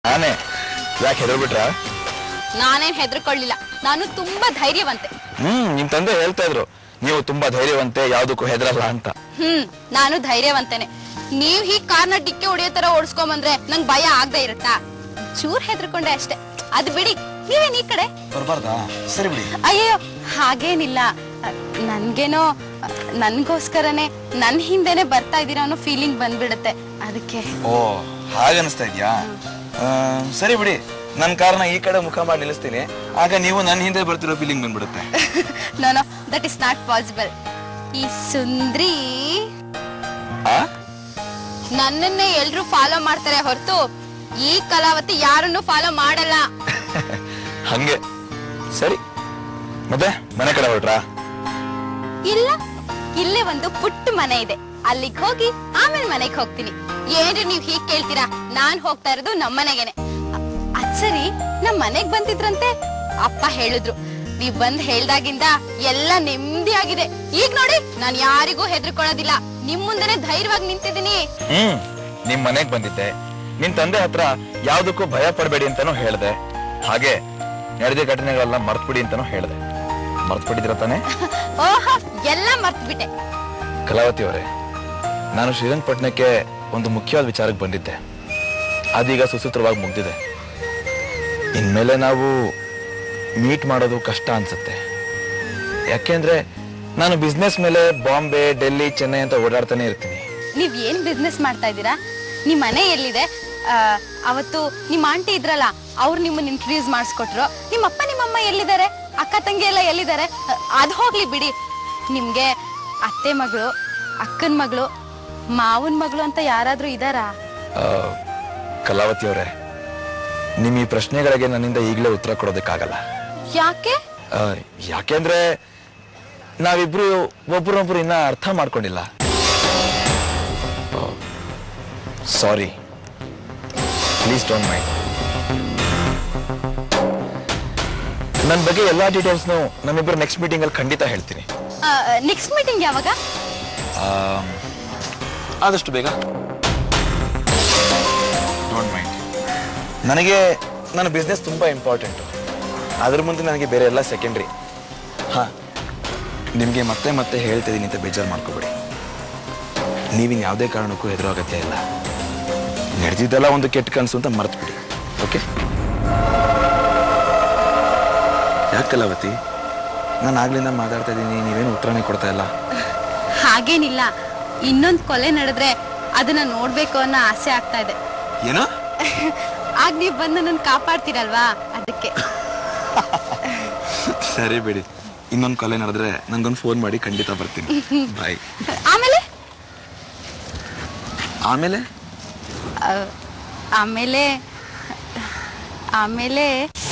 ನಾನೇ ಯಾಕೆ ಹೆದರ್ಬಿಟ್ರ? ನಾನೇನ್ ಹೆದರ್ಕೊಳ್ಳಿಲ್ಲ, ನಾನು ತುಂಬಾ ಧೈರ್ಯವಂತೆ. ನಿಮ್ ತಂದೆ ಹೇಳ್ತಾ ಇದ್ರು ನೀವು ತುಂಬಾ ಧೈರ್ಯವಂತೆ, ಯಾವ್ದಕ್ಕೂ ಹೆದರಲ್ಲ ಅಂತ. ನಾನು ಧೈರ್ಯವಂತೇನೆ. ನೀವ್ ಹೀಗ್ ಕಾರ್ನ ಡಿಕ್ಕಿ ಹೊಡಿಯೋ ತರ ಓಡಿಸ್ಕೊಂಬಂದ್ರೆ ನಂಗ್ ಭಯ ಆಗದೆ ಇರುತ್ತಾ? ಚೂರ್ ಹೆದರ್ಕೊಂಡೆ ಅಷ್ಟೇ. ಅದ್ ಬಿಡಿ, ನೀವೇನ್ ಈ ಕಡೆ ಬರ್ಬಾರ್ದಾ? ಸರಿ ಬಿಡಿ. ಅಯ್ಯೋ ಹಾಗೇನಿಲ್ಲ, ನನ್ಗೇನೋ ನನ್ಗೋಸ್ಕರನೇ ನನ್ ಹಿಂದೆನೆ ಬರ್ತಾ ಇದೀರ ಅನ್ನೋ ಫೀಲಿಂಗ್ ಬಂದ್ಬಿಡುತ್ತೆ, ಅದಕ್ಕೆ. ಓ ಹಾಗನ್ನಿಸ್ತಾ ಇದ್ಯಾ? ಸರಿ ಬಿಡಿ, ನನ್ ಕಾರ್ನ ಈ ಕಡೆ ಮುಖ ಮಾಡಿ ನಿಲ್ಲಿಸ್ತೀನಿ, ಆಗ ನೀವು ನನ್ನ ಹಿಂದೆ ಬರ್ತಿರೋ ಫೀಲಿಂಗ್ ಬಂದ್ಬಿಡುತ್ತೆ. No that is not possible. ಈ ಸುಂದ್ರಿ ನನ್ನನ್ನೇ ಎಲ್ರು ಫಾಲೋ ಮಾಡ್ತಾರೆ ಹೊರತು ಈ ಕಲಾವತಿ ಯಾರನ್ನು ಫಾಲೋ ಮಾಡಲ್ಲ. ಹಂಗೆ. ಸರಿ, ಮತ್ತೆ ಮನೆ ಕಡೆ ಹೊರಟ್ರಾ? ಇಲ್ಲ, ಇಲ್ಲೇ ಒಂದು ಪುಟ್ಟ ಮನೆ ಇದೆ, ಅಲ್ಲಿಗೆ ಹೋಗಿ ಆಮೇಲೆ ಮನೆಗೆ ಹೋಗ್ತೀನಿ. ಏನ್ರಿ ನೀವ್ ಹೀಗ್ ಕೇಳ್ತೀರಾ? ನಾನ್ ಹೋಗ್ತಾ ಇರೋದು ನಮ್ಮನೆಗೆನೆ. ಅಚ್ಚರಿ, ನಮ್ ಮನೆಗ್ ಬಂದಿದ್ರಂತೆ, ಅಪ್ಪ ಹೇಳಿದ್ರು. ನೀವ್ ಬಂದ್ ಹೇಳ್ದಾಗಿಂದ ಎಲ್ಲ ನೆಮ್ಮದಿ ಆಗಿದೆ. ಈಗ ನೋಡಿ, ನಾನ್ ಯಾರಿಗೂ ಹೆದರ್ಕೊಳ್ಳೋದಿಲ್ಲ, ನಿಮ್ ಮುಂದೆನೆ ಧೈರ್ಯವಾಗಿ ನಿಂತಿದ್ದೀನಿ. ನಿಮ್ ಮನೆಗ್ ಬಂದಿದ್ದೆ, ನಿನ್ ತಂದೆ ಹತ್ರ ಯಾವ್ದಕ್ಕೂ ಭಯ ಪಡಬೇಡಿ ಅಂತಾನು ಹೇಳ್ದೆ, ಹಾಗೆ ನಡೆದ ಘಟನೆಗಳೆಲ್ಲ ಮರ್ತ್ಬಿಡಿ ಅಂತಾನು ಹೇಳ್ದೆ. ಮರ್ತ್ಬಿಟ್ಟಿದ್ರ ತಾನೆ? ಓಹೋ, ಎಲ್ಲ ಮರ್ತ್ಬಿಟ್ಟೆ. ಕಲಾವತಿ ಅವರೇ, ನಾನು ಶ್ರೀರಂಗಪಟ್ಟಣಕ್ಕೆ ಒಂದು ಮುಖ್ಯವಾದ ವಿಚಾರಕ್ಕೆ ಬಂದಿದ್ದೆ. ಅದೀಗ ಸುಸೂತ್ರವಾಗಿ ಮುಗ್ದಿದೆ. ಇನ್ಮೇಲೆ ನಾವು ಮೀಟ್ ಮಾಡೋದು ಕಷ್ಟ ಅನ್ಸುತ್ತೆ. ಯಾಕೆಂದ್ರೆ ನಾನು ಬಿಸ್ನೆಸ್ ಮೇಲೆ ಬಾಂಬೆ, ಡೆಲ್ಲಿ, ಚೆನ್ನೈ ಅಂತ ಓಡಾಡ್ತಾನೆ ಇರ್ತೀನಿ. ನೀವ್ ಏನ್ ಬಿಸ್ನೆಸ್ ಮಾಡ್ತಾ ಇದ್ದೀರಾ? ನಿಮ್ ಮನೆ ಎಲ್ಲಿದೆ? ಅವತ್ತು ನಿಮ್ ಆಂಟಿ ಇದ್ರಲ್ಲ, ಅವ್ರು ನಿಮ್ಮನ್ನ ಇಂಟ್ರೊಡ್ಯೂಸ್ ಮಾಡಿಸ್ಕೊಟ್ರು. ನಿಮ್ಮಪ್ಪ ನಿಮ್ಮಮ್ಮ ಎಲ್ಲಿದ್ದಾರೆ? ಅಕ್ಕ ತಂಗಿ ಎಲ್ಲ ಎಲ್ಲಿದ್ದಾರೆ? ಅದ್ ಹೋಗ್ಲಿ ಬಿಡಿ. ನಿಮ್ಗೆ ಅತ್ತೆ ಮಗಳು, ಅಕ್ಕನ ಮಗಳು, ಮಾವನ್ ಮಗಳು ಅಂತ ಯಾರಾದ್ರೂ ಇದಾರಾ? ಕಲಾವತಿ ಅವರೇ, ನಿಮ್ ಈ ಪ್ರಶ್ನೆಗಳಿಗೆ ನನ್ನಿಂದ ಈಗಲೇ ಉತ್ತರ ಕೊಡೋದಕ್ಕಾಗಲ್ಲ. ಯಾಕೆ? ಯಾಕೆಂದ್ರೆ ನಾವಿಬ್ರು ಒಬ್ರೊಬ್ರು ಇನ್ನ ಅರ್ಥ ಮಾಡ್ಕೊಂಡಿಲ್ಲ. Sorry, please don't mind. ನನ್ನ ಬಗ್ಗೆ ಎಲ್ಲಾ ಡೀಟೇಲ್ಸ್ನು ನಮ್ಮಿಬ್ರು ನೆಕ್ಸ್ಟ್ ಮೀಟಿಂಗ್ ಅಲ್ಲಿ ಖಂಡಿತ ಹೇಳ್ತೀನಿ. ನೆಕ್ಸ್ಟ್ ಮೀಟಿಂಗ್ ಯಾವಾಗ? ಆದಷ್ಟು ಬೇಗ. Don't mind. ನನಗೆ ನನ್ನ ಬಿಸ್ನೆಸ್ ತುಂಬಾ ಇಂಪಾರ್ಟೆಂಟು. ಅದ್ರ ಮುಂದೆ ನನಗೆ ಬೇರೆ ಎಲ್ಲ ಸೆಕೆಂಡ್ರಿ. ನಿಮಗೆ ಮತ್ತೆ ಮತ್ತೆ ಹೇಳ್ತಿದ್ದೀನಿ ಅಂತ ಬೇಜಾರು ಮಾಡ್ಕೋಬೇಡಿ. ನೀವಿನ್ ಯಾವುದೇ ಕಾರಣಕ್ಕೂ ಹೆದರೋ ಅಗತ್ಯ ಇಲ್ಲ. ನಡೆದಿದ್ದೆಲ್ಲ ಒಂದು ಕೆಟ್ಟ ಕನಸು ಅಂತ ಮರ್ತು ಬಿಡಿ. ಓಕೆ? ಯಾಕೆ ಕಲಾವತಿ, ನಾನು ಆಗ್ಲಿಂದ ಮಾತಾಡ್ತಾ ಇದ್ದೀನಿ, ನೀವೇನು ಉತ್ತರನೇ ಕೊಡ್ತಾ ಇಲ್ಲ? ಹಾಗೇನಿಲ್ಲ, ಇನ್ನೊಂದು ಕೊಲೆ ನಡೆದ್ರೆ ಅದನ್ನ ನೋಡ್ಬೇಕು ಅನ್ನೋ ಆಸೆ ಆಗ್ತಾ ಇದೆ. ಏನೋ? ಆಗ ನೀವ್ ಬಂದು ನನ್ನ ಕಾಪಾಡ್ತೀರಲ್ವಾ, ಅದಕ್ಕೆ. ಸರಿ ಬಿಡಿ, ಇನ್ನೊಂದು ಕೊಲೆ ನಡೆದ್ರೆ ನಂಗೊಂದು ಫೋನ್ ಮಾಡಿ ಖಂಡಿತ ಬರ್ತೀನಿ. ಬಾಯ್. ಆಮೇಲೆ ಆಮೇಲೆ ಆಮೇಲೆ ಆಮೇಲೆ